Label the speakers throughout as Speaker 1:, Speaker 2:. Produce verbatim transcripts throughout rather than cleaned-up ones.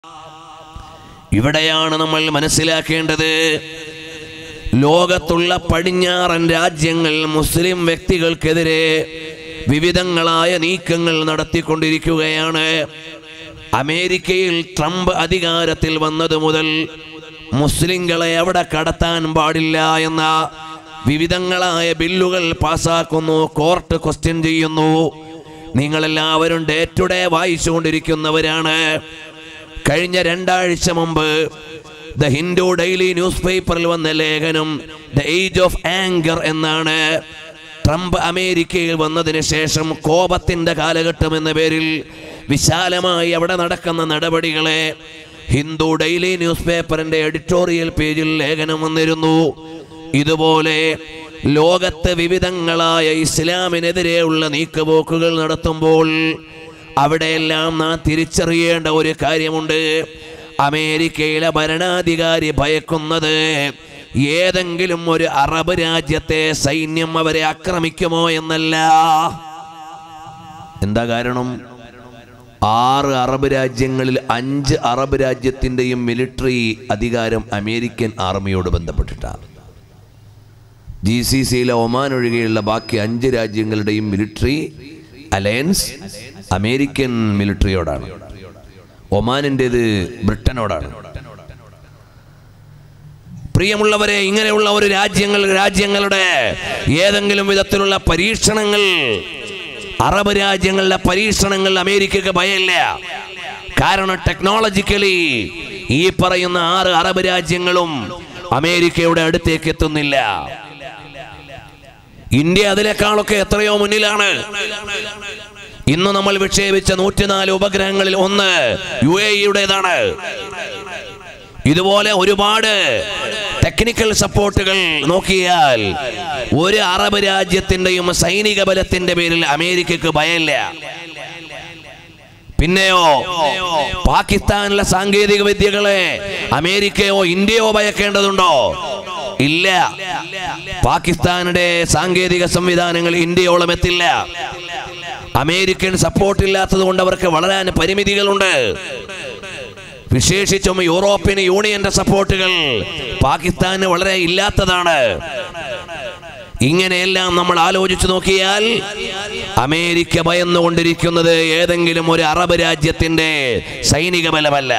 Speaker 1: ഇവിടെയാണ് നമ്മൾ മനസ്സിലാക്കേണ്ടത്. ലോകത്തുള്ള പടിഞ്ഞാറൻ രാജ്യങ്ങൾ മുസ്ലിം വ്യക്തികൾക്കെതിരെ വിവിധങ്ങളായ നീക്കങ്ങൾ നടത്തിക്കൊണ്ടിരിക്കുകയാണ്. അമേരിക്കയിൽ ട്രംപ് അധികാരത്തിൽ വന്നത് മുതൽ മുസ്ലിങ്ങളെ അവിടെ കടത്താൻ പാടില്ല എന്ന വിവിധങ്ങളായ ബില്ലുകൾ പാസാക്കുന്നു, കോർട്ട് ക്വസ്റ്റ്യൻ ചെയ്യുന്നു. നിങ്ങളെല്ലാവരും ഡേ ടു ഡേ വായിച്ചുകൊണ്ടിരിക്കുന്നവരാണ്. കഴിഞ്ഞ രണ്ടാഴ്ച മുമ്പ് ദ ഹിന്ദു ഡെയിലി ന്യൂസ് പേപ്പറിൽ വന്ന ലേഖനം ദ ഏജ് ഓഫ് ആങ്കർ എന്നാണ്. ട്രംപ് അമേരിക്കയിൽ വന്നതിന് ശേഷം കോപത്തിന്റെ കാലഘട്ടം എന്ന പേരിൽ വിശാലമായി അവിടെ നടക്കുന്ന നടപടികളെ ഹിന്ദു ഡെയിലി ന്യൂസ് പേപ്പറിന്റെ എഡിറ്റോറിയൽ പേജിൽ ലേഖനം വന്നിരുന്നു. ഇതുപോലെ ലോകത്ത് വിവിധങ്ങളായ ഇസ്ലാമിനെതിരെയുള്ള നീക്കുപോക്കുകൾ നടത്തുമ്പോൾ അവിടെയെല്ലാം നാം തിരിച്ചറിയേണ്ട ഒരു കാര്യമുണ്ട്. അമേരിക്കയിലെ ഭരണാധികാരി ഭയക്കുന്നത് ഏതെങ്കിലും ഒരു അറബ് രാജ്യത്തെ സൈന്യം അവരെ ആക്രമിക്കുമോ എന്നല്ല. എന്താ കാരണം? ആറ് അറബ് രാജ്യങ്ങളിൽ അഞ്ച് അറബ് രാജ്യത്തിൻ്റെയും മിലിറ്ററി അധികാരം അമേരിക്കൻ ആർമിയോട് ബന്ധപ്പെട്ടിട്ടാണ്. ജി സി സിയിലെ ഒമാൻ ഒഴികെയുള്ള ബാക്കി അഞ്ച് രാജ്യങ്ങളുടെയും മിലിറ്ററി അലയൻസ് അമേരിക്കൻ മിലിറ്ററിയോടാണ്. ഒമാനിൻ്റേത് ബ്രിട്ടനോടാണ്. പ്രിയമുള്ളവരെ, ഇങ്ങനെയുള്ള ഒരു രാജ്യങ്ങൾ രാജ്യങ്ങളുടെ ഏതെങ്കിലും വിധത്തിലുള്ള പരീക്ഷണങ്ങൾ, അറബ് രാജ്യങ്ങളുടെ പരീക്ഷണങ്ങൾ അമേരിക്കക്ക് ഭയമില്ല. കാരണം ടെക്നോളജിക്കലി ഈ പറയുന്ന ആറ് അറബ് രാജ്യങ്ങളും അമേരിക്കയുടെ അടുത്തേക്ക് എത്തുന്നില്ല. ഇന്ത്യ അതിനേക്കാളൊക്കെ എത്രയോ മുന്നിലാണ്. ഇന്ന് നമ്മൾ വിക്ഷേപിച്ച നൂറ്റിനാല് ഉപഗ്രഹങ്ങളിൽ ഒന്ന് യു എ ഇയുടേതാണ്. ഇതുപോലെ ഒരുപാട് ടെക്നിക്കൽ സപ്പോർട്ടുകൾ നോക്കിയാൽ ഒരു അറബ് രാജ്യത്തിന്റെയും സൈനിക ബലത്തിന്റെ പേരിൽ അമേരിക്കക്ക് ഭയമില്ല. പിന്നെയോ പാകിസ്ഥാനിലെ സാങ്കേതിക വിദ്യകളെ അമേരിക്കയോ ഇന്ത്യയോ ഭയക്കേണ്ടതുണ്ടോ? ഇല്ല. പാകിസ്ഥാന്റെ സാങ്കേതിക സംവിധാനങ്ങൾ ഇന്ത്യയോളം എത്തില്ല. അമേരിക്കൻ സപ്പോർട്ട് ഇല്ലാത്തത് കൊണ്ട് അവർക്ക് വളരാൻ പരിമിതികളുണ്ട്. വിശേഷിച്ചും യൂറോപ്യൻ യൂണിയന്റെ സപ്പോർട്ടുകൾ പാകിസ്ഥാന് വളരെ ഇല്ലാത്തതാണ്. ഇങ്ങനെയെല്ലാം നമ്മൾ ആലോചിച്ചു നോക്കിയാൽ അമേരിക്ക ഭയന്നുകൊണ്ടിരിക്കുന്നത് ഏതെങ്കിലും ഒരു അറബ് രാജ്യത്തിന്റെ സൈനിക ബലമല്ല.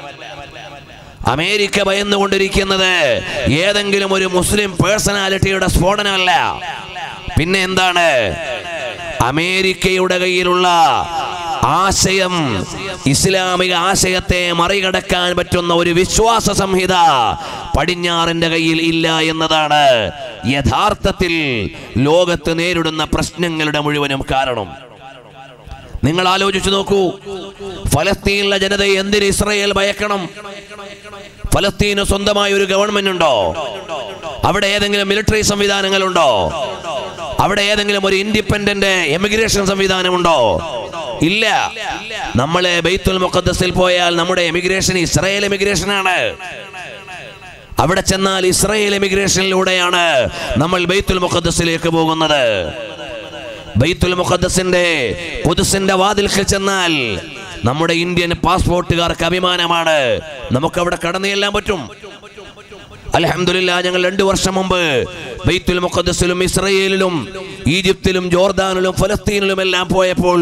Speaker 1: അമേരിക്ക ഭയന്നുകൊണ്ടിരിക്കുന്നത് ഏതെങ്കിലും ഒരു മുസ്ലിം പേഴ്സണാലിറ്റിയുടെ സ്ഫോടനമല്ല. പിന്നെ എന്താണ്? അമേരിക്കയുടെ കയ്യിലുള്ള ആശയം, ഇസ്ലാമിക ആശയത്തെ മറികടക്കാൻ പറ്റുന്ന ഒരു വിശ്വാസ സംഹിത പടിഞ്ഞാറിന്റെ കയ്യിൽ ഇല്ല എന്നതാണ് യഥാർത്ഥത്തിൽ ലോകത്ത് നേരിടുന്ന പ്രശ്നങ്ങളുടെ മുഴുവനും കാരണം. നിങ്ങൾ ആലോചിച്ചു നോക്കൂ, ഫലസ്തീനിലെ ജനതയെ എന്തിന് ഇസ്രായേൽ ഭയക്കണം? ഫലസ്തീന് സ്വന്തമായ ഒരു ഗവൺമെന്റ് ഉണ്ടോ? അവിടെ ഏതെങ്കിലും മിലിറ്ററി സംവിധാനങ്ങളുണ്ടോ? അവിടെ ഏതെങ്കിലും ഒരു ഇൻഡിപെൻഡന്റ് എമിഗ്രേഷൻ സംവിധാനമുണ്ടോ? ഇല്ല. നമ്മളെ ബൈത്തുൽ മുഖദ്ദസിൽ പോയാൽ നമ്മുടെ എമിഗ്രേഷൻ ഇസ്രായേൽ എമിഗ്രേഷനാണ്. അവിടെ ചെന്നാൽ ഇസ്രായേൽ എമിഗ്രേഷനിലൂടെയാണ് നമ്മൾ ബൈത്തുൽ മുഖദ്ദസിലേക്ക് പോകുന്നത്. ബൈത്തുൽ മുഖദ്ദസിന്റെ ഖുദ്സിന്റെ വാതിൽക്കൽ ചെന്നാൽ നമ്മുടെ ഇന്ത്യൻ പാസ്പോർട്ടുകാർക്ക് അഭിമാനമാണ്. നമുക്കവിടെ കടന്നു ചെല്ലാൻ പറ്റും. അൽഹംദുലില്ലാ, ഞങ്ങൾ രണ്ടു വർഷം മുമ്പ് ബൈത്തുൽ മുഖദ്ദസിലും ഇസ്രായേലിലും ഈജിപ്തിലും ജോർദാനിലും ഫലസ്തീനിലും എല്ലാം പോയപ്പോൾ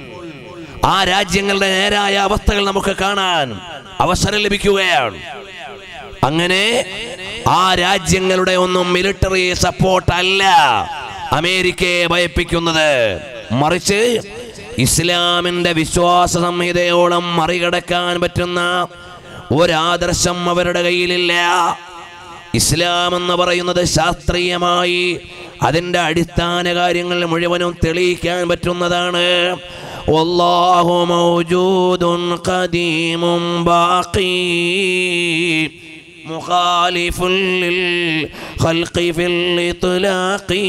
Speaker 1: ആ രാജ്യങ്ങളുടെ നേരായ അവസ്ഥകൾ നമുക്ക് കാണാൻ അവസരം ലഭിക്കുകയാണ്. അങ്ങനെ ആ രാജ്യങ്ങളുടെ ഒന്നും മിലിറ്ററി സപ്പോർട്ട് അല്ല അമേരിക്കയെ ഭയപ്പിക്കുന്നത്. മറിച്ച് ഇസ്ലാമിന്റെ വിശ്വാസ സംഹിതയോളം മറികടക്കാൻ പറ്റുന്ന ഒരാദർശം അവരുടെ കയ്യിലില്ല. ഇസ്ലാം എന്ന് പറയുന്നത് ശാസ്ത്രീയമായി അതിൻ്റെ അടിസ്ഥാന കാര്യങ്ങൾ മുഴുവനും തെളിയിക്കാൻ പറ്റുന്നതാണ്. വല്ലാഹു മൗജൂദുൻ ഖദീമുൻ ബാഖി മുഖാലിഫുൻ ലിൽ ഖൽഖി ഫിൽ ഇത്ലാഖി.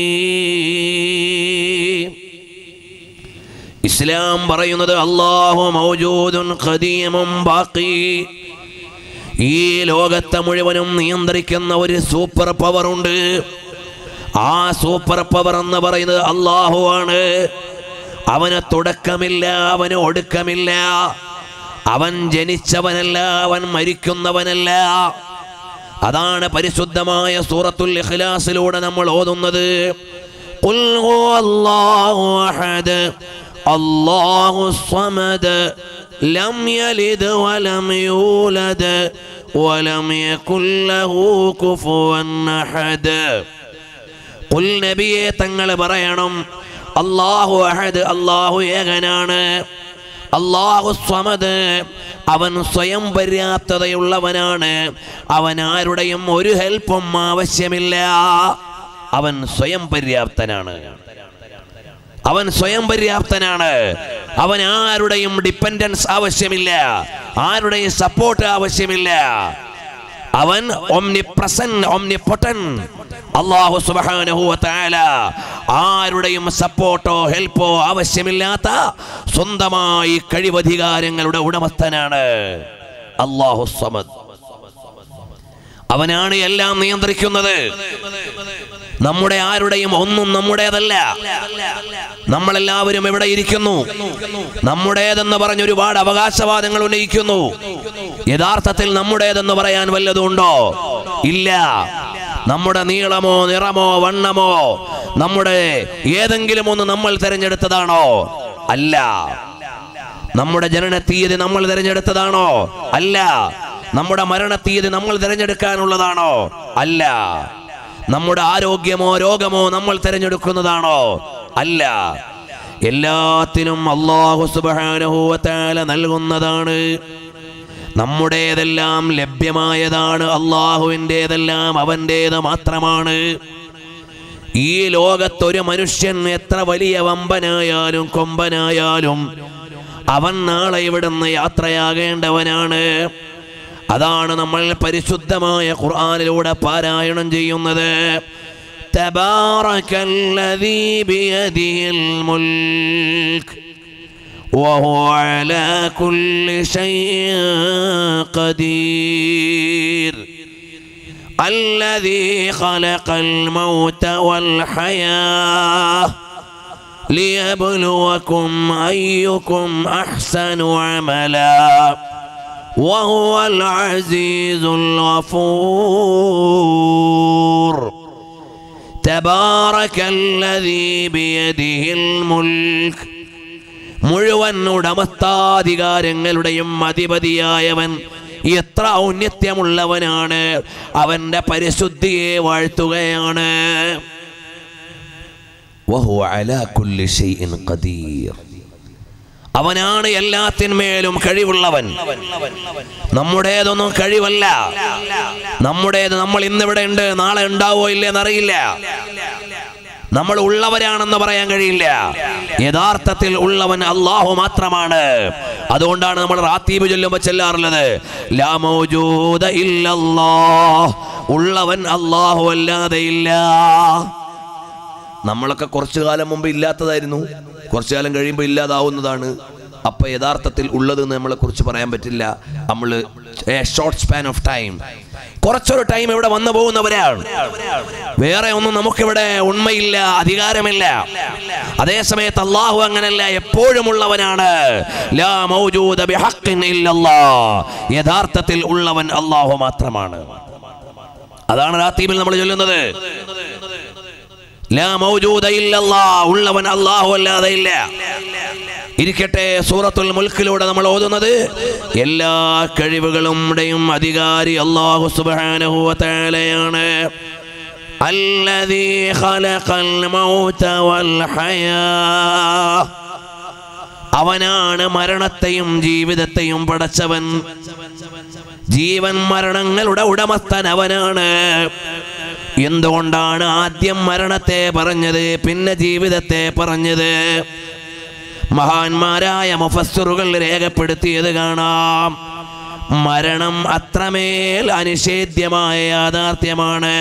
Speaker 1: ഇസ്ലാം പറയുന്നത് അല്ലാഹു മൗജൂദുൻ ഖദീമുൻ ബാഖി, ഈ ലോകത്തെ മുഴുവനും നിയന്ത്രിക്കുന്ന ഒരു സൂപ്പർ പവർ ഉണ്ട്. ആ സൂപ്പർ പവർ എന്ന് പറയുന്നത് അല്ലാഹു ആണ്. അവന് തുടക്കമില്ല, അവന് ഒടുക്കമില്ല. അവൻ ജനിച്ചവനല്ല, അവൻ മരിക്കുന്നവനല്ല. അതാണ് പരിശുദ്ധമായ സൂറത്തുൽ ഇഖ്ലാസിലൂടെ നമ്മൾ ഓതുന്നത്. ഖുൽ ഹുവല്ലാഹു അഹദ് അല്ലാഹുസ് സമദ് ലം യലിദ് വലം യൂലദ് വലം യകുൽ ലഹു കുഫുവൻ അഹദ്. ഖുൽ നബിയെ തങ്ങൾ പറയണം, അല്ലാഹു അഹദ്, അല്ലാഹു ഏകനാണ്. അല്ലാഹു സമദ്, അവൻ സ്വയം പര്യാപ്തതയുള്ളവനാണ്. അവൻ ആരുടെയും ഒരു ഹെൽപ്പും ആവശ്യമില്ല. അവൻ സ്വയം പര്യാപ്തനാണ്. അവൻ സ്വയം പര്യാപ്തനാണ്. അവൻ ആരുടെയും ഡിപ്പെൻഡൻസ് ആവശ്യമില്ല, ആരുടെയും സപ്പോർട്ട് ആവശ്യമില്ല. അവൻ ഒംനിപ്രസന്റ്, ഒംനിപൊട്ടന്റ്. അല്ലാഹു സുബ്ഹാനഹു വ തആല ആരുടെയും സപ്പോർട്ടോ ഹെൽപ്പോ ആവശ്യമില്ലാത്ത സ്വന്തമായി കഴിവധികാരങ്ങളുടെ ഉടമസ്ഥനാണ് അല്ലാഹു സമദ്. അവനാണ് എല്ലാം നിയന്ത്രിക്കുന്നത്. നമ്മുടെ ആരുടെയും ഒന്നും നമ്മുടേതല്ല. നമ്മളെല്ലാവരും എവിടെ ഇരിക്കുന്നു? നമ്മുടേതെന്ന് പറഞ്ഞ് ഒരുപാട് അവകാശവാദങ്ങൾ ഉന്നയിക്കുന്നു. യഥാർത്ഥത്തിൽ നമ്മുടേതെന്ന് പറയാൻ വല്ലതുണ്ടോ? ഇല്ല. നമ്മുടെ നീളമോ നിറമോ വണ്ണമോ നമ്മുടെ ഏതെങ്കിലും ഒന്ന് നമ്മൾ തിരഞ്ഞെടുത്തതാണോ? അല്ല. നമ്മുടെ ജനന തീയതി നമ്മൾ തിരഞ്ഞെടുത്തതാണോ? അല്ല. നമ്മുടെ മരണ തീയതി നമ്മൾ തിരഞ്ഞെടുക്കാനുള്ളതാണോ? അല്ല. നമ്മുടെ ആരോഗ്യമോ രോഗമോ നമ്മൾ തിരഞ്ഞെടുക്കുന്നതാണോ? അല്ല. എല്ലാത്തിനും അല്ലാഹു സുബ്ഹാനഹു വ തആല നൽകുന്നതാണ്. നമ്മുടേതെല്ലാം ലഭ്യമായതാണ്. അല്ലാഹുവിൻ്റെതെല്ലാം അവൻ്റേത് മാത്രമാണ്. ഈ ലോകത്തൊരു മനുഷ്യൻ എത്ര വലിയ വമ്പനായാലും കൊമ്പനായാലും അവൻ നാളെ ഇവിടുന്ന് യാത്രയാകേണ്ടവനാണ്. അതാണ് നമ്മൾ പരിശുദ്ധമായ ഖുർആനിലൂടെ പാരായണം ചെയ്യുന്നത്. തബാറകല്ലദീ ബിയദിഹിൽ മുൽക്ക് വഹുവ അലാ കുല്ലി ശൈഇൻ ഖദീർ അല്ലദീ ഖലഖൽ മൗത വൽ ഹയാ ലിയബ്ലുവകും അയ്യുകും അഹ്സനു അമലാ وهو العزيز الغفور تبارك الذي بيده الملك മുഴുവൻ ഉടമസ്ഥാധികാരങ്ങളുടെയും അധിപതിയായവൻ എത്ര ഔന്നത്യമുള്ളവനാണ്. അവന്റെ പരിശുദ്ധിയെ വാഴ്ത്തുകയാണ്. വഹുവ അലാ കുല്ലി ശൈഇൻ ഖദീർ, അവനാണ് എല്ലാത്തിന്മേലും കഴിവുള്ളവൻ. നമ്മുടേതൊന്നും കഴിവല്ല. നമ്മുടേത് നമ്മൾ ഇന്നിവിടെ ഉണ്ട്, നാളെ ഉണ്ടാവോ ഇല്ലെന്നറിയില്ല. നമ്മൾ ഉള്ളവരാണെന്ന് പറയാൻ കഴിയില്ല. യഥാർത്ഥത്തിൽ ഉള്ളവൻ അല്ലാഹു മാത്രമാണ്. അതുകൊണ്ടാണ് നമ്മൾ റാത്തീബ് ചൊല്ലുമ്പോൾ ചെല്ലാറുള്ളത്, ലാ മൗജൂദ ഇല്ലല്ലാഹ്, ഉള്ളവൻ അല്ലാഹു അല്ലാതെ ഇല്ല. നമ്മളൊക്കെ കുറച്ചു കാലം മുമ്പ് ഇല്ലാത്തതായിരുന്നു, കുറച്ചു കാലം കഴിയുമ്പോൾ ഇല്ലാതാവുന്നതാണ്. അപ്പൊ യഥാർത്ഥത്തിൽ ഉള്ളതെന്ന് നമ്മളെ കുറിച്ച് പറയാൻ പറ്റില്ല. നമ്മൾ ഷോർട്ട് സ്പാൻ ഓഫ് ടൈം, കുറച്ചൊരു ടൈം ഇവിടെ വന്നു പോകുന്നവരാണ്. വേറെ ഒന്നും നമുക്കിവിടെ ഉണ്മയില്ല, അധികാരമില്ല. അതേ സമയത്ത് അല്ലാഹു അങ്ങനല്ല, എപ്പോഴും ഉള്ളവനാണ്. ലാ മൗജൂദ ബിഹഖ്ഇൻ ഇല്ലല്ലാഹ്, യഥാർത്ഥത്തിൽ ഉള്ളവൻ അല്ലാഹു മാത്രമാണ്. അതാണ് റാത്തീബിൽ നമ്മൾ ചൊല്ലുന്നത്, ലാ മൗജൂദ ഇല്ലല്ലാഹ്, ഉള്ളവൻ അല്ലാഹു അല്ലാതെ ഇല്ല. ഇരിക്കട്ടെ, സൂറത്തുൽ മുൽക്കിലൂടെ നമ്മൾ ഓതുന്നത് എല്ലാ കഴിവുകളുടെയും അധികാരി അല്ലാഹു സുബ്ഹാനഹു വ തആലയാണ്. അല്ലദീ ഖലഖൽ മൗത വൽ ഹയാ, അവനാണ് മരണത്തെയും ജീവിതത്തെയും പടച്ചവൻ. ജീവൻ മരണങ്ങളുടെ ഉടമസ്ഥൻ അവനാണ്. എന്തുകൊണ്ടാണ് ആദ്യം മരണത്തെ പറഞ്ഞത്, പിന്നെ ജീവിതത്തെ പറഞ്ഞത്? മഹാന്മാരായ മുഫസ്സിറുകൾ രേഖപ്പെടുത്തിയത് കാണാം. മരണം അത്രമേൽ അനിഷേധ്യമായ യാഥാർത്ഥ്യമാണ്.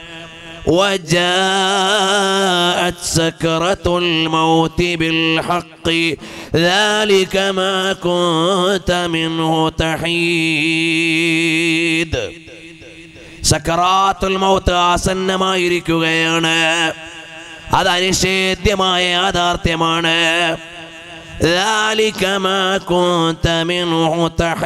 Speaker 1: وجاءت سكرة الموت بالحق ذلك ما كنت منه تحيد. സക്കറാത്തുൽ മൗത്ത് ആസന്നമായിരിക്കുകയാണ്. അത് അനിഷേധ്യമായ യാഥാർത്ഥ്യമാണ്. ذلك ما كنت منه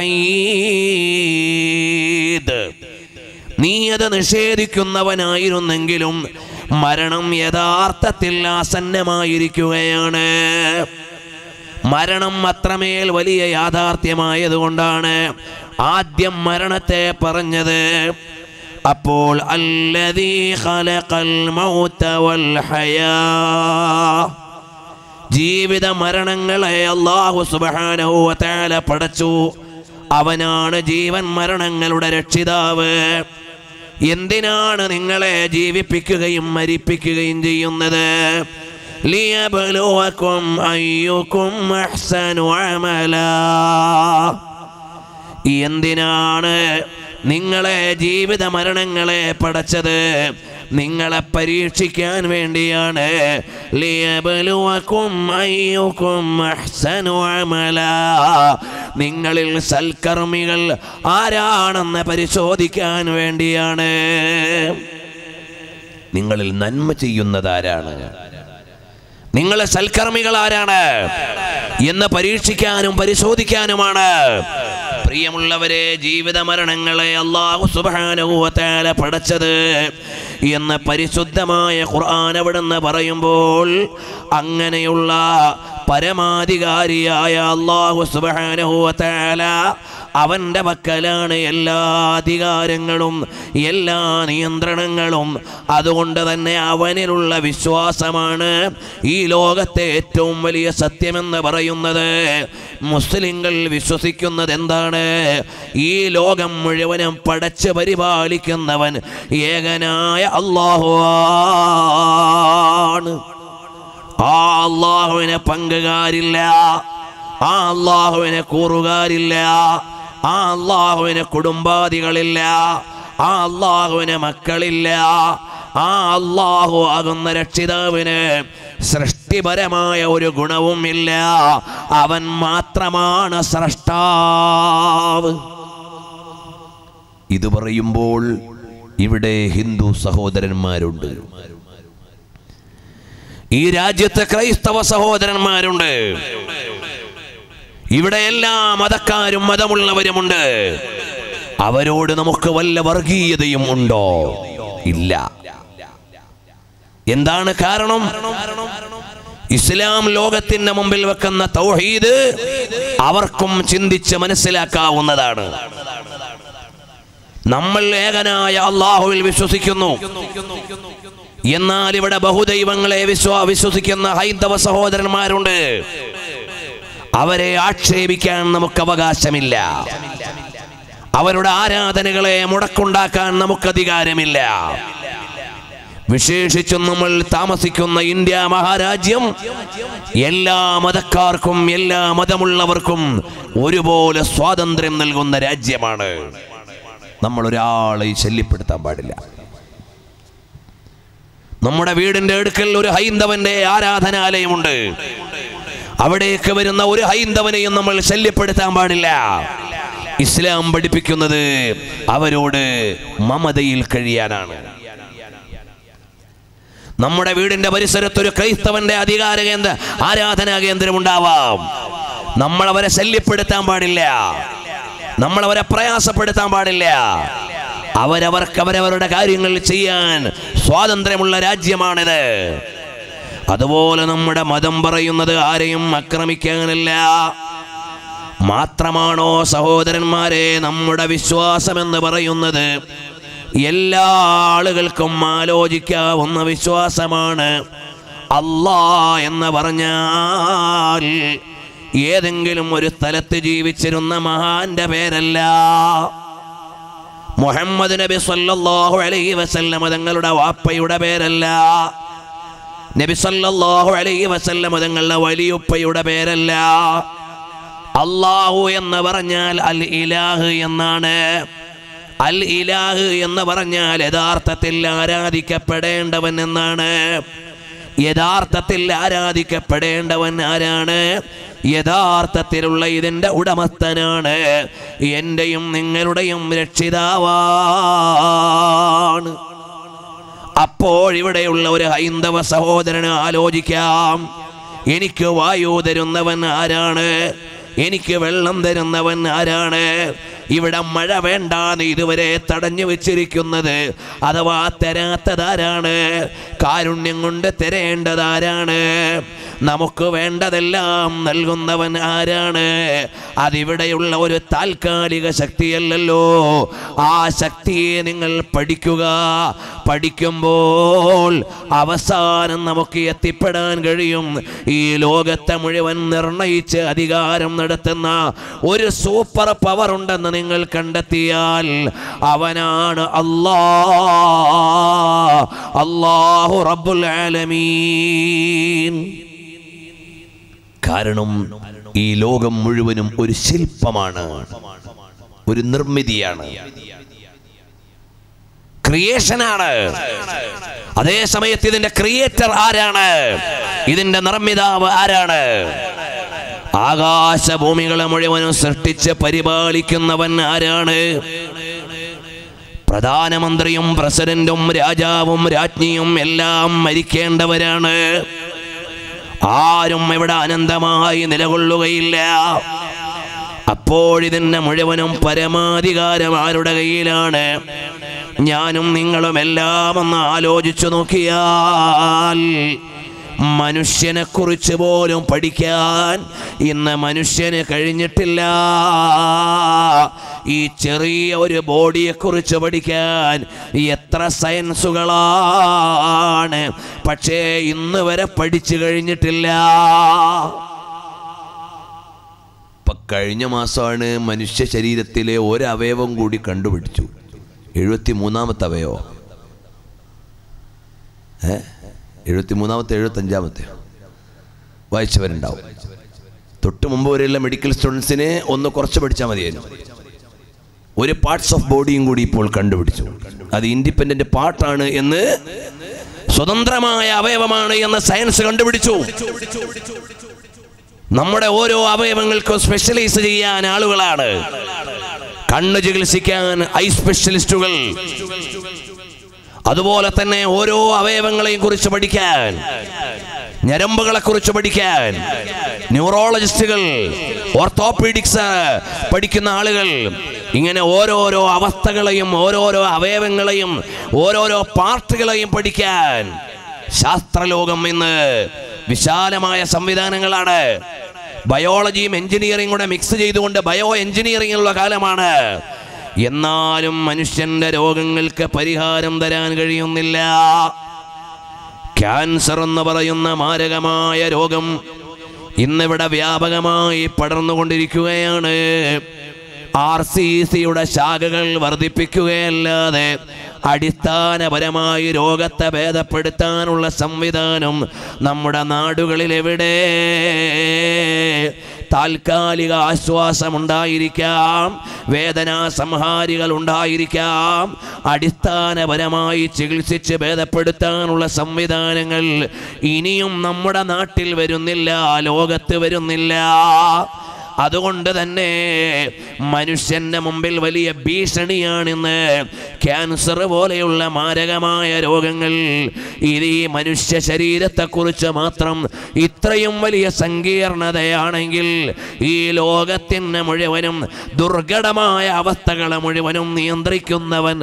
Speaker 1: تحيد. നീ അത് നിഷേധിക്കുന്നവനായിരുന്നെങ്കിലും മരണം യഥാർത്ഥത്തിൽ ആസന്നമായിരിക്കുകയാണ്. മരണം അത്രമേൽ വലിയ യാഥാർത്ഥ്യമായതുകൊണ്ടാണ് ആദ്യം മരണത്തെ പറഞ്ഞത്. അപ്പോൾ അല്ലദീ ഖലഖൽ മൗത വൽ ഹയാ, ജീവിത മരണങ്ങളെ അല്ലാഹു സുബ്ഹാനഹു വ തആല പടച്ചു. അവനാണ് ജീവൻ മരണങ്ങളുടെ രക്ഷിതാവ്. എന്തിനാണ് നിങ്ങളെ ജീവിപ്പിക്കുകയും മരിപ്പിക്കുകയും ചെയ്യുന്നത്? ലിയബ്ലുവകും അയ്യുകും അഹ്സനു അമലാ. എന്തിനാണ് നിങ്ങളെ ജീവിത മരണങ്ങളെ പടച്ചത്? നിങ്ങളെ പരീക്ഷിക്കാൻ വേണ്ടിയാണ്. ലിയബ്ലുവകും അയ്യുകും അഹ്സനു അമലാ, നിങ്ങളിൽ സൽക്കർമ്മികൾ ആരാണെന്ന് പരിശോധിക്കാൻ വേണ്ടിയാണ്. നിങ്ങളിൽ നന്മ ചെയ്യുന്നത് ആരാണ്, നിങ്ങളെ സൽക്കർമ്മികൾ ആരാണ് എന്ന് പരീക്ഷിക്കാനും പരിശോധിക്കാനുമാണ്. പ്രിയമുള്ളവരെ, ജീവിത മരണങ്ങളെ അല്ലാഹു സുബ്ഹാനഹു വ തആല പടച്ചത് എന്ന് പരിശുദ്ധമായ ഖുർആൻ അവിടുന്ന് പറയുമ്പോൾ, അങ്ങനെയുള്ള പരമാധികാരിയായ അല്ലാഹു സുബ്ഹാനഹു വ തആല അവൻ്റെ പക്കലാണ് എല്ലാ അധികാരങ്ങളും എല്ലാ നിയന്ത്രണങ്ങളും. അതുകൊണ്ട് തന്നെ അവനിലുള്ള വിശ്വാസമാണ് ഈ ലോകത്തെ ഏറ്റവും വലിയ സത്യമെന്ന് പറയുന്നത്. മുസ്ലിങ്ങൾ വിശ്വസിക്കുന്നത് എന്താണ്? ഈ ലോകം മുഴുവനും പടച്ച് പരിപാലിക്കുന്നവൻ ഏകനായ അല്ലാഹുവാണ്. ആ അല്ലാഹുവിന് പങ്കുകാരില്ല, ആ അല്ലാഹുവിന് കൂറുകാരില്ല, ആ അല്ലാഹുവിന് കുടുംബാദികളില്ല, ആ അല്ലാഹുവിന് മക്കളില്ല. ആ അല്ലാഹു ആകുന്ന രക്ഷിതാവിന് സൃഷ്ടിപരമായ ഒരു ഗുണവും ഇല്ല. അവൻ മാത്രമാണ് സ്രഷ്ടാവ്. ഇത് പറയുമ്പോൾ ഇവിടെ ഹിന്ദു സഹോദരന്മാരുണ്ട്, ഈ രാജ്യത്തെ ക്രൈസ്തവ സഹോദരന്മാരുണ്ട്, ഇവിടെ എല്ലാ മതക്കാരും മതമുള്ളവരുമുണ്ട്. അവരോട് നമുക്ക് വല്ല വർഗീയതയും ഉണ്ടോ? ഇല്ല. എന്താണ് കാരണം? ഇസ്ലാം ലോകത്തിന്റെ മുമ്പിൽ വെക്കുന്ന തൗഹീദ് അവർക്കും ചിന്തിച്ച് മനസ്സിലാക്കാവുന്നതാണ്. നമ്മൾ ഏകനായ അല്ലാഹുവിൽ വിശ്വസിക്കുന്നു. എന്നാൽ ഇവിടെ ബഹുദൈവങ്ങളെ വിശ്വാ വിശ്വസിക്കുന്ന ഹൈന്ദവ സഹോദരന്മാരുണ്ട്. അവരെ ആക്ഷേപിക്കാൻ നമുക്ക് അവകാശമില്ല. അവരുടെ ആരാധനകളെ മുടക്കുണ്ടാക്കാൻ നമുക്ക് അധികാരമില്ല. വിശേഷിച്ചും നമ്മൾ താമസിക്കുന്ന ഇന്ത്യ മഹാരാജ്യം എല്ലാ മതക്കാർക്കും എല്ലാ മതമുള്ളവർക്കും ഒരുപോലെ സ്വാതന്ത്ര്യം നൽകുന്ന രാജ്യമാണ്. നമ്മൾ ഒരാളെ ശല്യപ്പെടുത്താൻ പാടില്ല. നമ്മുടെ വീടിന്റെ അടുക്കൽ ഒരു ഹൈന്ദവന്റെ ആരാധനാലയമുണ്ട്. അവിടേക്ക് വരുന്ന ഒരു ഹൈന്ദവനെയും നമ്മൾ ശല്യപ്പെടുത്താൻ പാടില്ല. ഇസ്ലാം പഠിപ്പിക്കുന്നത് അവരോട് മമതയിൽ കഴിയാനാണ്. നമ്മുടെ വീടിന്റെ പരിസരത്ത് ഒരു ക്രൈസ്തവന്റെ അധികാര കേന്ദ്ര ആരാധനാ കേന്ദ്രം ഉണ്ടാവാം. നമ്മൾ അവരെ ശല്യപ്പെടുത്താൻ പാടില്ല, നമ്മൾ അവരെ പ്രയാസപ്പെടുത്താൻ പാടില്ല. അവരവർക്ക് അവരവരുടെ കാര്യങ്ങൾ ചെയ്യാൻ സ്വാതന്ത്ര്യമുള്ള രാജ്യമാണിത്. അതുപോലെ നമ്മുടെ മതം പറയുന്നത് ആരെയും ആക്രമിക്കാനല്ല. മാത്രമാണോ സഹോദരന്മാരെ നമ്മുടെ വിശ്വാസമെന്ന് പറയുന്നത് എല്ലാ ആളുകൾക്കും ആലോചിക്കാവുന്ന വിശ്വാസമാണ്. അല്ലാഹ് എന്ന് പറഞ്ഞാൽ ഏതെങ്കിലും ഒരു സ്ഥലത്ത് ജീവിച്ചിരുന്ന മഹാന്റെ പേരല്ല. മുഹമ്മദ് നബി സല്ലല്ലാഹു അലൈഹി വസല്ലം തങ്ങളുടെ വാപ്പയുടെ പേരല്ല. നബി സല്ലല്ലാഹു അലൈഹി വസല്ലം തങ്ങളുടെ വലിയുപ്പയുടെ പേരല്ല. അല്ലാഹു എന്ന് പറഞ്ഞാൽ അൽ ഇലാഹ് എന്നാണ്. അൽ ഇലാഹ് എന്ന് പറഞ്ഞാൽ യഥാർത്ഥത്തിൽ ആരാധിക്കപ്പെടേണ്ടവൻ എന്നാണ്. യഥാർത്ഥത്തിൽ ആരാധിക്കപ്പെടേണ്ടവൻ ആരാണ്? യഥാർത്ഥത്തിലുള്ള ഇതിൻ്റെ ഉടമസ്ഥനാണ്, എൻ്റെയും നിങ്ങളുടെയും രക്ഷിതാവാണ്. അപ്പോൾ ഇവിടെയുള്ള ഒരു ഹൈന്ദവ സഹോദരന് ആലോചിക്കാം, എനിക്ക് വായു തരുന്നവൻ ആരാണ്? എനിക്ക് വെള്ളം തരുന്നവൻ ആരാണ്? ഇവിടെ മഴ വേണ്ടാന്ന് ഇതുവരെ തടഞ്ഞു വെച്ചിരിക്കുന്നത് അഥവാ തരാത്തതാരാണ്? കാരുണ്യം കൊണ്ട് തരേണ്ടതാരാണ്? നമുക്ക് വേണ്ടതെല്ലാം നൽകുന്നവൻ ആരാണ്? അതിവിടെയുള്ള ഒരു താൽക്കാലിക ശക്തിയല്ലല്ലോ. ആ ശക്തിയെ നിങ്ങൾ പഠിക്കുക. പഠിക്കുമ്പോൾ അവസാനം നമുക്ക് എത്തിപ്പെടാൻ കഴിയും ഈ ലോകത്തെ മുഴുവൻ നിർണയിച്ച് അധികാരം നടത്തുന്ന ഒരു സൂപ്പർ പവർ ഉണ്ടെന്ന് നിങ്ങൾ കണ്ടെത്തിയാൽ അവനാണ് അല്ലാഹ്, അല്ലാഹു റബ്ബുൽ ആലമീൻ. കാരണം ഈ ലോകം മുഴുവനും ഒരു ശില്പമാണ്, ഒരു നിർമ്മിതിയാണ്, ക്രിയേഷനാണ്. അതേ സമയത്ത് ഇതിന്റെ ക്രിയേറ്റർ ആരാണ്? ഇതിന്റെ നിർമ്മിതാവ് ആരാണ്? ആകാശഭൂമികളെ മുഴുവനും സൃഷ്ടിച്ച് പരിപാലിക്കുന്നവൻ ആരാണ്? പ്രധാനമന്ത്രിയും പ്രസിഡന്റും രാജാവും രാജ്ഞിയും എല്ലാം മരിക്കേണ്ടവരാണ്. ആരും ഇവിടെ അനന്തമായി നിലകൊള്ളുകയില്ല. അപ്പോഴിതിന്റെ മുഴുവനും പരമാധികാരം ആരുടെ കയ്യിലാണ്? ഞാനും നിങ്ങളും എല്ലാം ഒന്ന് ആലോചിച്ചു നോക്കിയാൽ മനുഷ്യനെ കുറിച്ച് പോലും പഠിക്കാൻ ഇന്ന് മനുഷ്യന് കഴിഞ്ഞിട്ടില്ല. ഈ ചെറിയ ഒരു ബോഡിയെ കുറിച്ച് പഠിക്കാൻ എത്ര സയൻസുകളാണ്, പക്ഷേ ഇന്ന് വരെ പഠിച്ചു കഴിഞ്ഞിട്ടില്ല. ഇപ്പൊ കഴിഞ്ഞ മാസമാണ് മനുഷ്യ ശരീരത്തിലെ ഒരവയവം കൂടി കണ്ടുപിടിച്ചു. എഴുപത്തി മൂന്നാമത്തെ അവയവം, ഏ എഴുപത്തി മൂന്നാമത്തെ എഴുപത്തഞ്ചാമത്തെ വായിച്ചവരുണ്ടാവും. തൊട്ട് മുമ്പ് വരെയുള്ള മെഡിക്കൽ സ്റ്റുഡൻസിന് ഒന്ന് കുറച്ച് പഠിച്ചാൽ മതിയായിരുന്നു. ഒരു പാർട്സ് ഓഫ് ബോഡിയും കൂടി ഇപ്പോൾ കണ്ടുപിടിച്ചു. അത് ഇൻഡിപെൻഡന്റ് പാർട്ടാണ് എന്ന്, സ്വതന്ത്രമായ അവയവമാണ് എന്ന് സയൻസ് കണ്ടുപിടിച്ചു. നമ്മുടെ ഓരോ അവയവങ്ങൾക്കും സ്പെഷ്യലൈസ് ചെയ്യാൻ ആളുകളാണ്. കണ്ണ് ചികിത്സിക്കാൻ ഐ സ്പെഷ്യലിസ്റ്റുകൾ, അതുപോലെ തന്നെ ഓരോ അവയവങ്ങളെയും കുറിച്ച് പഠിക്കാൻ, ഞരമ്പുകളെ കുറിച്ച് പഠിക്കാൻ ന്യൂറോളജിസ്റ്റുകൾ, ഓർത്തോപീഡിക്സ് പഠിക്കുന്ന ആളുകൾ, ഇങ്ങനെ ഓരോരോ അവസ്ഥകളെയും ഓരോരോ അവയവങ്ങളെയും ഓരോരോ പാർട്ടുകളെയും പഠിക്കാൻ ശാസ്ത്രലോകം ഇന്ന് വിശാലമായ സംവിധാനങ്ങളാണ്. ബയോളജിയും എഞ്ചിനീയറിംഗും കൂടെ മിക്സ് ചെയ്തുകൊണ്ട് ബയോ എഞ്ചിനീയറിംഗുള്ള കാലമാണ്. എന്നാലും മനുഷ്യന്റെ രോഗങ്ങൾക്ക് പരിഹാരം തരാൻ കഴിയുന്നില്ല. ക്യാൻസർ എന്ന് പറയുന്ന മാരകമായ രോഗം ഇന്നിവിടെ വ്യാപകമായി പടർന്നുകൊണ്ടിരിക്കുകയാണ്. ആർ സി സിയുടെ ശാഖകൾ വർദ്ധിപ്പിക്കുകയല്ലാതെ അടിസ്ഥാനപരമായി രോഗത്തെ ഭേദപ്പെടുത്താനുള്ള സംവിധാനം നമ്മുടെ നാടുകളിൽ എവിടെ? താൽക്കാലിക ആശ്വാസമുണ്ടായിരിക്കാം, വേദനാ സംഹാരികൾ ഉണ്ടായിരിക്കാം, അടിസ്ഥാനപരമായി ചികിത്സിച്ച് ഭേദപ്പെടുത്താനുള്ള സംവിധാനങ്ങൾ ഇനിയും നമ്മുടെ നാട്ടിൽ വരുന്നില്ല, ലോകത്ത് വരുന്നില്ല. അതുകൊണ്ട് തന്നെ മനുഷ്യന്റെ മുമ്പിൽ വലിയ ഭീഷണിയാണിന്ന് ക്യാൻസർ പോലെയുള്ള മാരകമായ രോഗങ്ങൾ. ഇത് ഈ മനുഷ്യ ശരീരത്തെക്കുറിച്ച് മാത്രം ഇത്രയും വലിയ സങ്കീർണതയാണെങ്കിൽ ഈ ലോകത്തിന് മുഴുവനും ദുർഘടമായ അവസ്ഥകളെ മുഴുവനും നിയന്ത്രിക്കുന്നവൻ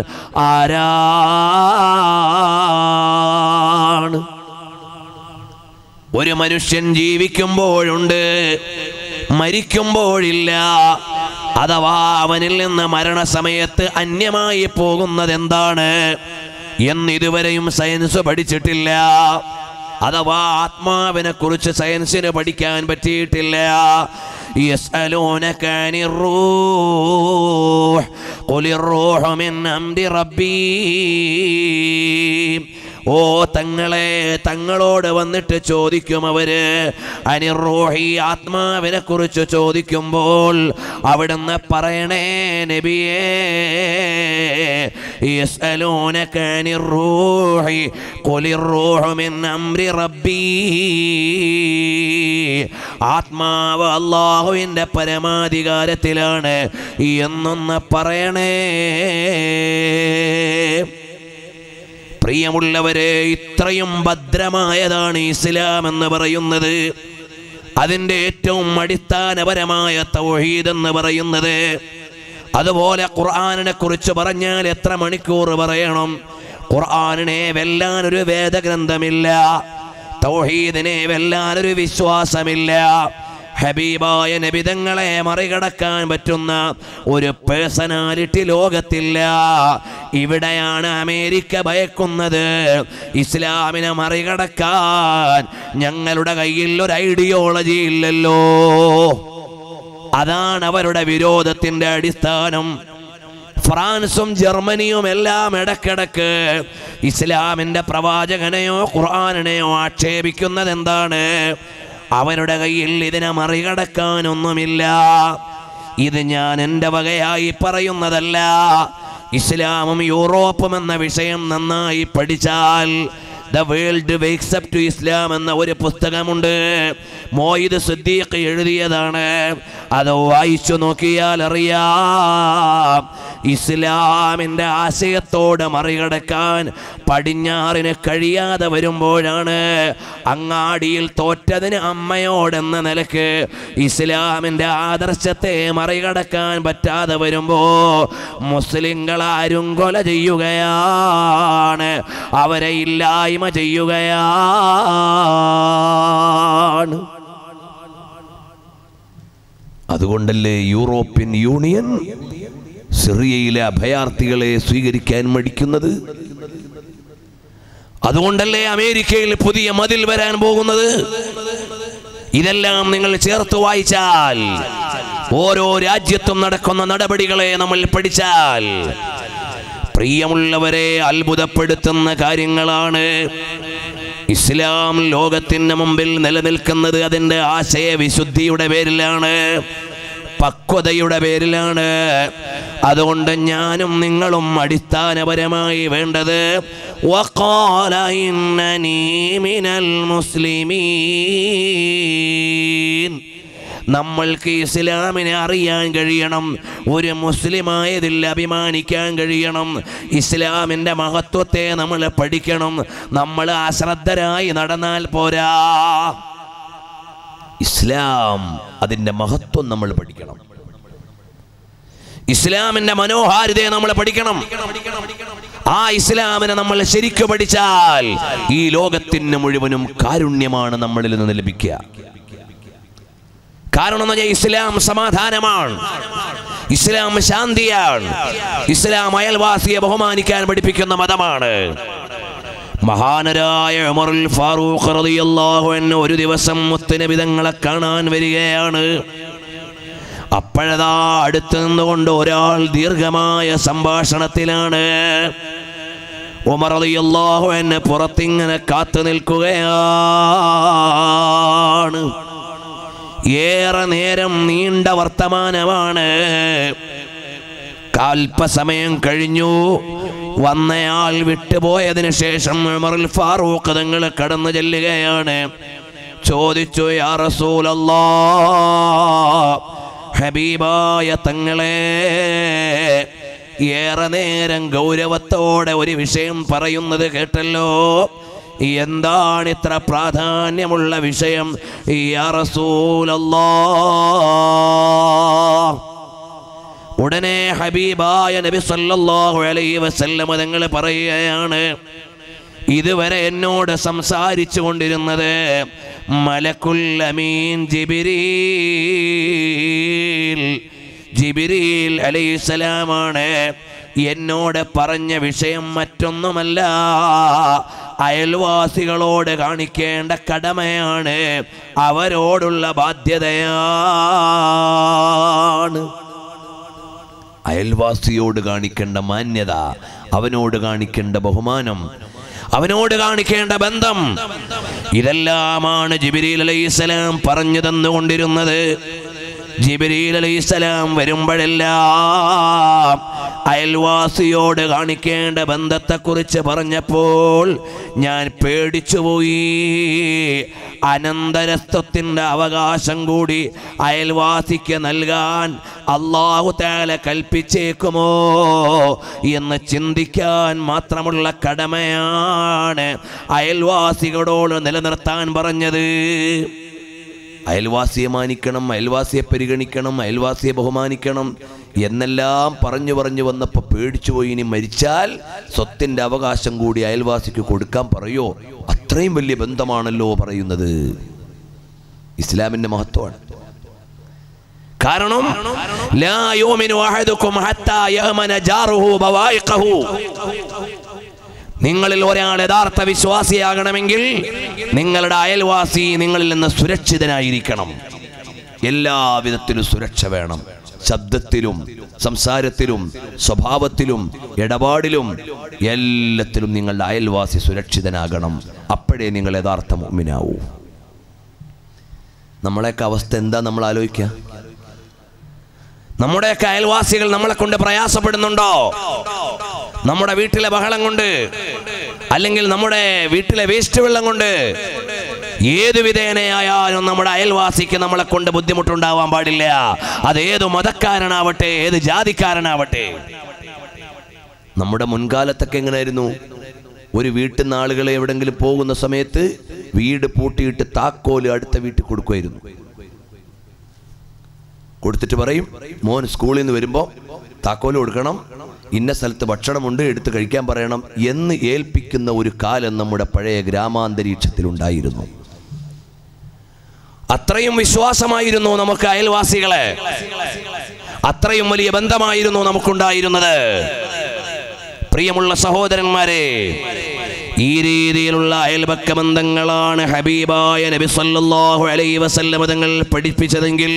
Speaker 1: ആരാണ്? ഒരു മനുഷ്യൻ ജീവിക്കുമ്പോഴുണ്ട്, മരിക്കുമ്പോഴില്ല. അഥവാ അവനിൽ നിന്ന് മരണസമയത്ത് അന്യമായി പോകുന്നത് എന്താണ് എന്നിതുവരെയും സയൻസ് പഠിച്ചിട്ടില്ല. അഥവാ ആത്മാവിനെ കുറിച്ച് സയൻസിന് പഠിക്കാൻ പറ്റിയിട്ടില്ല. യസ്അലൂനക അനിർ റൂഹ് ഖുലിർ റൂഹു മിൻ അംരി റബ്ബീ. ഓ തങ്ങളെ, തങ്ങളോട് വന്നിട്ട് ചോദിക്കും അവര് അനിർ റൂഹി, ആത്മാവിനെ കുറിച്ച് ചോദിക്കുമ്പോൾ അവിടുന്ന് പറയണേ നബിയേ, യസ്അലൂനക അനിർ റൂഹി ഖുലിർ റൂഹു മിൻ അംരി റബ്ബീ. ആത്മാവ് അല്ലാഹുവിൻ്റെ പരമാധികാരത്തിലാണ് എന്നൊന്ന് പറയണേ. പ്രിയമുള്ളവരെ, ഇത്രയും ഭദ്രമായതാണ് ഇസ്ലാം എന്ന് പറയുന്നത്. അതിൻ്റെ ഏറ്റവും അടിസ്ഥാനപരമായ തൗഹീദ് എന്ന് പറയുന്നത്. അതുപോലെ ഖുർആനിനെ കുറിച്ച് പറഞ്ഞാൽ എത്ര മണിക്കൂർ പറയണം. ഖുർആനിനെ വെല്ലാൻ ഒരു വേദഗ്രന്ഥമില്ല, തൗഹീദിനെ വെല്ലാൻ ഒരു വിശ്വാസമില്ല. ഹബീബായ നബിതങ്ങളെ മറികടക്കാൻ പറ്റുന്ന ഒരു പേഴ്സണാലിറ്റി ലോകത്തില്ല. ഇവിടെയാണ് അമേരിക്ക ഭയക്കുന്നത്. ഇസ്ലാമിനെ മറികടക്കാൻ ഞങ്ങളുടെ കയ്യിൽ ഒരു ഐഡിയോളജി ഇല്ലല്ലോ. അതാണ് അവരുടെ വിരോധത്തിന്റെ അടിസ്ഥാനം. ഫ്രാൻസും ജർമ്മനിയും എല്ലാം ഇടക്കിടക്ക് ഇസ്ലാമിന്റെ പ്രവാചകനെയോ ഖുർആനെയോ ആക്ഷേപിക്കുന്നത് എന്താണ്? അവരുടെ കയ്യിൽ ഇതിനെ മറികടക്കാനൊന്നുമില്ല. ഇത് ഞാൻ എൻ്റെ വകയായി പറയുന്നതല്ല. ഇസ്ലാമും യൂറോപ്പും എന്ന വിഷയം നന്നായി പഠിച്ചാൽ the world wakes up to Islam എന്ന ഒരു പുസ്തകമുണ്ട്. മോയിദ് സിദ്ദീഖ് എഴുതിയതാണ്. അത് വായിച്ചു നോക്കിയാൽ അറിയാം, ഇസ്ലാമിൻ്റെ ആശയത്തോട് മറികടക്കാൻ പടിഞ്ഞാറിന് കഴിയാതെ വരുമ്പോഴാണ്, അങ്ങാടിയിൽ തോറ്റതിന് അമ്മയോടെന്ന നിലക്ക് ഇസ്ലാമിൻ്റെ ആദർശത്തെ മറികടക്കാൻ പറ്റാതെ വരുമ്പോൾ മുസ്ലിങ്ങൾ ആരും കൊല ചെയ്യുകയാണ്, അവരെ ഇല്ലായ്മ ചെയ്യുകയാണ്. അതുകൊണ്ടല്ലേ യൂറോപ്യൻ യൂണിയൻ സിറിയയിലെ അഭയാർത്ഥികളെ സ്വീകരിക്കാൻ മടിക്കുന്നത്? അതുകൊണ്ടല്ലേ അമേരിക്കയിൽ പുതിയ മതിൽ വരാൻ പോകുന്നത്? ഇതെല്ലാം നിങ്ങൾ ചേർത്ത് വായിച്ചാൽ, ഓരോ രാജ്യത്തും നടക്കുന്ന നടപടികളെ നമ്മൾ പഠിച്ചാൽ, പ്രിയമുള്ളവരെ, അത്ഭുതപ്പെടുത്തുന്ന കാര്യങ്ങളാണ്. ഇസ്ലാം ലോകത്തിന് മുമ്പിൽ നിലനിൽക്കുന്നത് അതിൻ്റെ ആശയവിശുദ്ധിയുടെ പേരിലാണ്, പക്വതയുടെ പേരിലാണ്. അതുകൊണ്ട് ഞാനും നിങ്ങളും അടിസ്ഥാനപരമായി വേണ്ടത് വഖാല ഇന്നനീ മിനൽ മുസ്ലിമീൻ, നമ്മൾക്ക് ഇസ്ലാമിനെ അറിയാൻ കഴിയണം, ഒരു മുസ്ലിമായതിൽ അഭിമാനിക്കാൻ കഴിയണം, ഇസ്ലാമിൻ്റെ മഹത്വത്തെ നമ്മൾ പഠിക്കണം. നമ്മൾ അശ്രദ്ധരായി നടന്നാൽ പോരാ. ഇസ്ലാം അതിൻ്റെ മഹത്വം നമ്മൾ പഠിക്കണം, ഇസ്ലാമിൻ്റെ മനോഹാരിതയെ നമ്മൾ പഠിക്കണം. ആ ഇസ്ലാമിനെ നമ്മൾ ശരിക്കും പഠിച്ചാൽ ഈ ലോകത്തിന് മുഴുവനും കാരുണ്യമാണ് നമ്മളിൽ നിന്ന് ലഭിക്കുക. കാരണം എന്ന് പറഞ്ഞാൽ ഇസ്ലാം സമാധാനമാണ്, ഇസ്ലാം ശാന്തിയാണ്, ഇസ്ലാം അയൽവാസിയെ ബഹുമാനിക്കാൻ പഠിപ്പിക്കുന്ന മതമാണ്. മഹാനരായ ഉമറുൽ ഫാറൂഖ് റളിയല്ലാഹു അൻഹു ഒരു ദിവസം മുത്തുനബി തങ്ങളെ കാണാൻ വരികയാണ്. അപ്പോഴതാ അടുത്ത് നിന്നുകൊണ്ട് ഒരാൾ ദീർഘമായ സംഭാഷണത്തിലാണ്. ഉമർ റളിയല്ലാഹു അൻഹു പുറത്തിങ്ങനെ കാത്തു നിൽക്കുകയാണ്. ഏറെ നേരം നീണ്ട വർത്തമാനമാണ്. അല്പസമയം കഴിഞ്ഞു. വന്നയാൾ വിട്ടുപോയതിനു ശേഷം ഉമറുൽ ഫാറൂഖ് തങ്ങൾ കടന്നു ചെല്ലുകയാണ്. ചോദിച്ചു, യാ റസൂലല്ലാഹ്, ഹബീബായ തങ്ങളെ, ഏറെ നേരം ഗൗരവത്തോടെ ഒരു വിഷയം പറയുന്നത് കേട്ടല്ലോ, എന്താണ് ഇത്ര പ്രാധാന്യമുള്ള വിഷയം യാ റസൂലല്ലാഹ്? ഉടനെ ഹബീബായ നബി സല്ലല്ലാഹു അലൈഹി വസല്ലം തങ്ങൾ പറയുകയാണ്, ഇതുവരെ എന്നോട് സംസാരിച്ചു കൊണ്ടിരുന്നത് മലക്കുൽ അമീൻ ജിബ്രീൽ ജിബ്രീൽ അലൈഹിസ്സലാമാണ്. എന്നോട് പറഞ്ഞ വിഷയം മറ്റൊന്നുമല്ല, അയൽവാസികളോട് കാണിക്കേണ്ട കടമയാണ്, അവരോടുള്ള ബാധ്യതയാണ്. അയൽവാസിയോട് കാണിക്കേണ്ട മാന്യത, അവനോട് കാണിക്കേണ്ട ബഹുമാനം, അവനോട് കാണിക്കേണ്ട ബന്ധം, ഇതെല്ലാമാണ് ജിബ്രീൽ അലൈഹിസ്സലാം പറഞ്ഞു തന്നുകൊണ്ടിരുന്നത്. ജിബ്രീൽ അലൈഹിസ്സലാം വരുമ്പോഴെല്ലാം അയൽവാസിയോട് കാണിക്കേണ്ട ബന്ധത്തെക്കുറിച്ച് പറഞ്ഞപ്പോൾ ഞാൻ പേടിച്ചുപോയി. അനന്തരത്വത്തിൻ്റെ അവകാശം കൂടി അയൽവാസിക്ക് നൽകാൻ അല്ലാഹു തആല കൽപ്പിച്ചേക്കുമോ എന്ന് ചിന്തിക്കാൻ മാത്രമുള്ള കടമയാണ് അയൽവാസികളോട് നിലനിർത്താൻ പറഞ്ഞത്. അയൽവാസിയെ മാനിക്കണം, അയൽവാസിയെ പരിഗണിക്കണം, അയൽവാസിയെ ബഹുമാനിക്കണം എന്നെല്ലാം പറഞ്ഞു പറഞ്ഞു വന്നപ്പോൾ പേടിച്ചു പോയി. ഇനി മരിച്ചാൽ സ്വത്തിൻ്റെ അവകാശം കൂടി അയൽവാസിക്ക് കൊടുക്കാൻ പറയോ? അത്രയും വലിയ ബന്ധമാണല്ലോ പറയുന്നത്. ഇസ്ലാമിൻ്റെ മഹത്വമാണ്. കാരണം ലാ യുമിനു അഹദുകും ഹത്താ യഅമന ജാറുഹു ബവായിഖഹു. നിങ്ങളിൽ ഒരാൾ യഥാർത്ഥ വിശ്വാസിയാകണമെങ്കിൽ നിങ്ങളുടെ അയൽവാസി നിങ്ങളിൽ നിന്ന് സുരക്ഷിതനായിരിക്കണം. എല്ലാവിധത്തിലും സുരക്ഷ വേണം. ശബ്ദത്തിലും സംസാരത്തിലും സ്വഭാവത്തിലും ഇടപാടിലും എല്ലാത്തിലും നിങ്ങളുടെ അയൽവാസി സുരക്ഷിതനാകണം. അപ്പോഴേ നിങ്ങൾ യഥാർത്ഥ മുഅ്മിനാവൂ. നമ്മളെയൊക്കെ അവസ്ഥ എന്താ നമ്മൾ ആലോചിക്കുക? നമ്മുടെയൊക്കെ അയൽവാസികൾ നമ്മളെ കൊണ്ട് പ്രയാസപ്പെടുന്നുണ്ടോ? നമ്മുടെ വീട്ടിലെ ബഹളം കൊണ്ട്, അല്ലെങ്കിൽ നമ്മുടെ വീട്ടിലെ വേസ്റ്റ് വെള്ളം കൊണ്ട്, ഏതു വിധേനയായാലും നമ്മുടെ അയൽവാസിക്ക് നമ്മളെ കൊണ്ട് ബുദ്ധിമുട്ടുണ്ടാവാൻ പാടില്ല. അത് ഏതു മതക്കാരനാവട്ടെ, ഏത് ജാതിക്കാരനാവട്ടെ. നമ്മുടെ മുൻകാലത്തൊക്കെ എങ്ങനെയായിരുന്നു? ഒരു വീട്ടിൽ നിന്ന് ആളുകളെ എവിടെങ്കിലും പോകുന്ന സമയത്ത് വീട് പൂട്ടിയിട്ട് താക്കോല് അടുത്ത വീട്ടിൽ കൊടുക്കുമായിരുന്നു. കൊടുത്തിട്ട് പറയും, മോൻ സ്കൂളിൽ നിന്ന് വരുമ്പോൾ താക്കോല് കൊടുക്കണം, ഇന്ന സ്ഥലത്ത് ഭക്ഷണമുണ്ട്, എടുത്ത് കഴിക്കാൻ പറയണം എന്ന് ഏൽപ്പിക്കുന്ന ഒരു കാലം നമ്മുടെ പഴയ ഗ്രാമാന്തരീക്ഷത്തിലുണ്ടായിരുന്നു. അത്രയും വിശ്വാസമായിരുന്നു നമുക്ക് അയൽവാസികളെ, അത്രയും വലിയ ബന്ധമായിരുന്നു നമുക്കുണ്ടായിരുന്നത്. പ്രിയമുള്ള സഹോദരന്മാരെ, ഈ രീതിയിലുള്ള അയൽപക്ക ബന്ധങ്ങളാണ് ഹബീബായ നബി സല്ലല്ലാഹു അലൈഹി വസല്ലം തങ്ങൾ പഠിപ്പിച്ചതെങ്കിൽ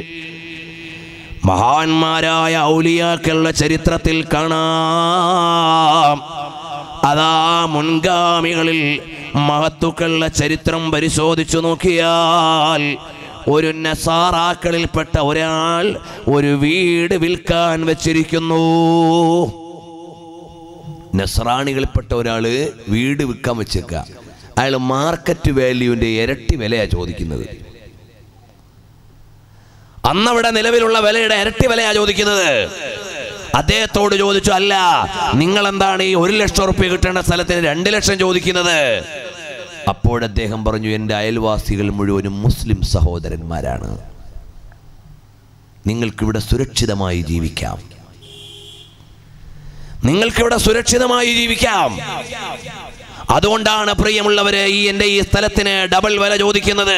Speaker 1: മഹാന്മാരായ ഔലിയാക്കളുടെ ചരിത്രത്തിൽ കാണാം. അതാ മുൻഗാമികളിൽ മഹത്തുക്കളുടെ ചരിത്രം പരിശോധിച്ചു നോക്കിയാൽ ഒരു നസാറാക്കളിൽപ്പെട്ട ഒരാൾ ഒരു വീട് വിൽക്കാൻ വെച്ചിരിക്കുന്നു. നസ്രാണികളിൽപ്പെട്ട ഒരാൾ വീട് വിൽക്കാൻ വെച്ചേക്കുക. അയാൾ മാർക്കറ്റ് വാല്യൂവിൻ്റെ ഇരട്ടി വിലയാണ് ചോദിക്കുന്നത്. അന്നവിടെ നിലവിലുള്ള വിലയുടെ ഇരട്ടി വിലയാണ് ചോദിക്കുന്നത്. അദ്ദേഹത്തോട് ചോദിച്ചു, അല്ല നിങ്ങൾ എന്താണ് ഈ ഒരു ലക്ഷം റുപ്യ കിട്ടേണ്ട സ്ഥലത്തിന് രണ്ട് ലക്ഷം ചോദിക്കുന്നത്? അപ്പോൾ അദ്ദേഹം പറഞ്ഞു, എൻ്റെ അയൽവാസികൾ മുഴുവനും മുസ്ലിം സഹോദരന്മാരാണ്, നിങ്ങൾക്കിവിടെ സുരക്ഷിതമായി ജീവിക്കാം, നിങ്ങൾക്കിവിടെ സുരക്ഷിതമായി ജീവിക്കാം. അതുകൊണ്ടാണ് പ്രിയമുള്ളവരെ ഈ എൻ്റെ ഈ സ്ഥലത്തിന് ഡബിൾ വില ചോദിക്കുന്നത്.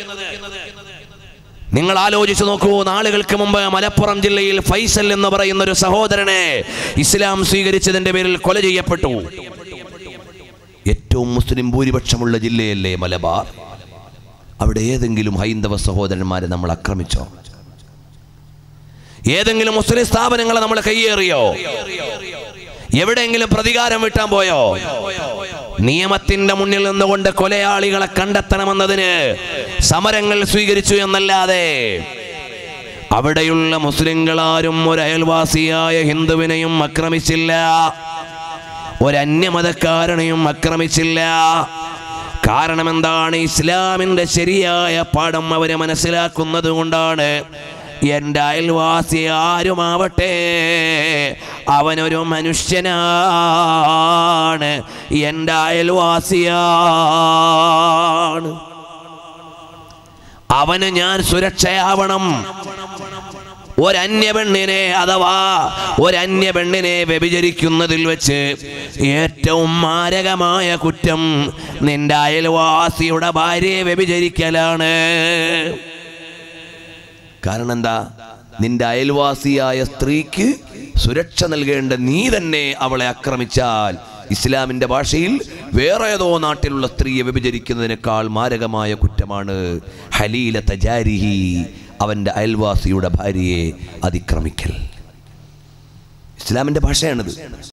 Speaker 1: നിങ്ങൾ ആലോചിച്ചു നോക്കൂ, നാളുകൾക്ക് മുമ്പ് മലപ്പുറം ജില്ലയിൽ ഫൈസൽ എന്ന് പറയുന്ന ഒരു സഹോദരനെ ഇസ്ലാം സ്വീകരിച്ചതിന്റെ പേരിൽ കൊല ചെയ്യപ്പെട്ടു. ഏറ്റവും മുസ്ലിം ഭൂരിപക്ഷമുള്ള ജില്ലയല്ലേ മലബാർ? അവിടെ ഏതെങ്കിലും ഹൈന്ദവ സഹോദരന്മാരെ നമ്മൾ ആക്രമിച്ചോ? ഏതെങ്കിലും മുസ്ലിം സ്ഥാപനങ്ങളെ നമ്മൾ കയ്യേറിയോ? എവിടെയെങ്കിലും പ്രതികാരം വിട്ടാൻ പോയോ? നിയമത്തിന്റെ മുന്നിൽ നിന്നുകൊണ്ട് കൊലയാളികളെ കണ്ടെത്തണമെന്നതിന് സമരങ്ങൾ സ്വീകരിച്ചു എന്നല്ലാതെ അവിടെയുള്ള മുസ്ലിങ്ങളാരും ഒരു അയൽവാസിയായ ഹിന്ദുവിനെയും ആക്രമിച്ചില്ല, ഒരന്യമതക്കാരനെയും ആക്രമിച്ചില്ല. കാരണം എന്താണ്? ഇസ്ലാമിന്റെ ശരിയായ പാഠം അവര് മനസ്സിലാക്കുന്നത് കൊണ്ടാണ്. എൻ്റെ അയൽവാസി ആരുമാവട്ടെ, അവനൊരു മനുഷ്യനാണ്, എൻ്റെ അയൽവാസിയാണ്, അവന് ഞാൻ സുരക്ഷയാവണം. ഒരന്യ പെണ്ണിനെ അഥവാ ഒരന്യ പെണ്ണിനെ വ്യഭിചരിക്കുന്നതിൽ വെച്ച് ഏറ്റവും മാരകമായ കുറ്റം നിന്റെ അയൽവാസിയുടെ ഭാര്യയെ വ്യഭിചരിക്കലാണ്. കാരണം എന്താ? നിന്റെ അയൽവാസിയായ സ്ത്രീക്ക് സുരക്ഷ നൽകേണ്ട നീ തന്നെ അവളെ ആക്രമിച്ചാൽ ഇസ്ലാമിന്റെ ഭാഷയിൽ വേറെ ഏതോ നാട്ടിലുള്ള സ്ത്രീയെ വ്യഭിചരിക്കുന്നതിനേക്കാൾ മാരകമായ കുറ്റമാണ് ഹലീല തജാരിഹി, അവന്റെ അയൽവാസിയുടെ ഭാര്യയെ അതിക്രമിക്കൽ. ഇസ്ലാമിന്റെ ഭാഷയാണിത്.